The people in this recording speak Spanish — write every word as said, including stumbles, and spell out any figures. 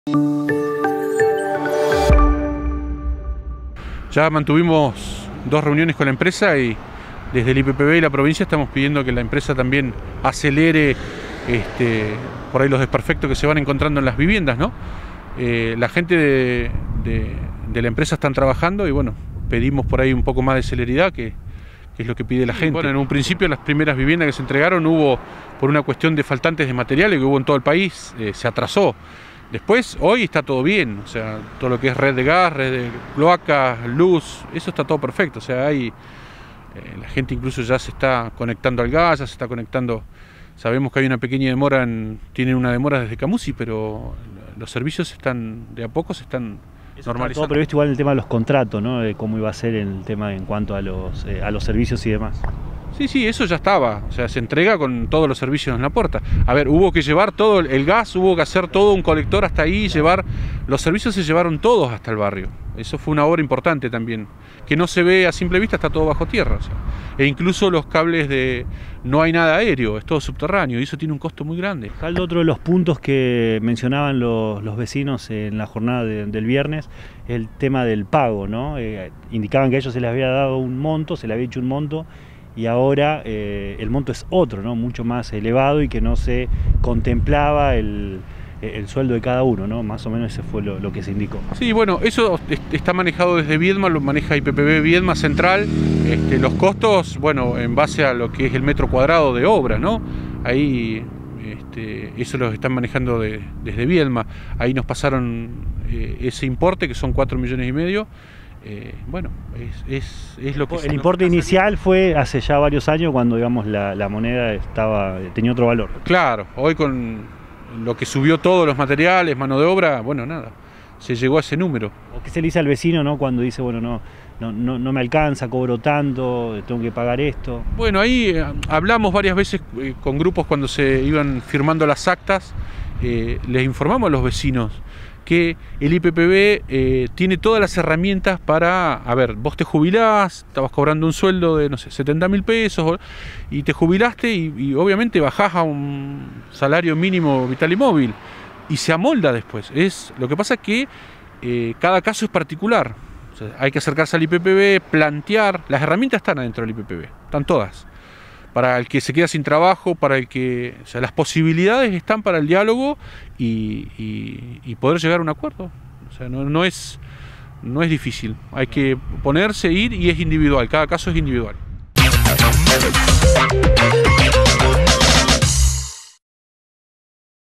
Ya mantuvimos dos reuniones con la empresa y desde el I P P B y la provincia estamos pidiendo que la empresa también acelere este, por ahí los desperfectos que se van encontrando en las viviendas, ¿no? Eh, la gente de, de, de la empresa están trabajando y bueno, pedimos por ahí un poco más de celeridad, que, que es lo que pide la gente. Bueno, en un principio las primeras viviendas que se entregaron hubo, por una cuestión de faltantes de materiales que hubo en todo el país, eh, se atrasó. Después, hoy está todo bien, o sea, todo lo que es red de gas, red de cloacas, luz, eso está todo perfecto. O sea, hay, eh, la gente incluso ya se está conectando al gas, ya se está conectando. Sabemos que hay una pequeña demora, en, tienen una demora desde Camusi, pero los servicios están, de a poco se están eso normalizando. Está todo previsto igual en el tema de los contratos, ¿no? De cómo iba a ser el tema en cuanto a los, eh, a los servicios y demás. Sí, sí, eso ya estaba, o sea, se entrega con todos los servicios en la puerta. A ver, hubo que llevar todo el gas, hubo que hacer todo un colector hasta ahí, llevar, los servicios se llevaron todos hasta el barrio. Eso fue una obra importante también, que no se ve a simple vista, está todo bajo tierra. O sea, e incluso los cables de, no hay nada aéreo, es todo subterráneo y eso tiene un costo muy grande. Caldo, otro de los puntos que mencionaban los, los vecinos en la jornada de, del viernes, el tema del pago, ¿no? Eh, indicaban que a ellos se les había dado un monto, se les había hecho un monto, y ahora eh, el monto es otro, ¿no? Mucho más elevado y que no se contemplaba el, el sueldo de cada uno, ¿no? Más o menos ese fue lo, lo que se indicó. Sí, bueno, eso está manejado desde Viedma, lo maneja I P P B Viedma Central. Este, los costos, bueno, en base a lo que es el metro cuadrado de obra, ¿no? Ahí este, eso lo están manejando de, desde Viedma. Ahí nos pasaron eh, ese importe, que son cuatro millones y medio. Eh, bueno, es, es, es lo que... El importe inicial fue hace ya varios años cuando, digamos, la, la moneda estaba, tenía otro valor. Claro, hoy con lo que subió todos los materiales, mano de obra, bueno, nada, se llegó a ese número. ¿O qué se le dice al vecino, no, cuando dice, bueno, no, no, no, no me alcanza, cobro tanto, tengo que pagar esto? Bueno, ahí eh, hablamos varias veces eh, con grupos cuando se iban firmando las actas, eh, les informamos a los vecinos que el I P P B eh, tiene todas las herramientas para, a ver, vos te jubilás, estabas cobrando un sueldo de, no sé, setenta mil pesos, y te jubilaste y, y obviamente bajás a un salario mínimo vital y móvil, y se amolda después. Es, lo que pasa es que eh, cada caso es particular, o sea, hay que acercarse al I P P B, plantear, las herramientas están adentro del I P P B, están todas. Para el que se queda sin trabajo, para el que... O sea, las posibilidades están para el diálogo y, y, y poder llegar a un acuerdo. O sea, no, no, es, no es difícil. Hay que ponerse, ir y es individual. Cada caso es individual.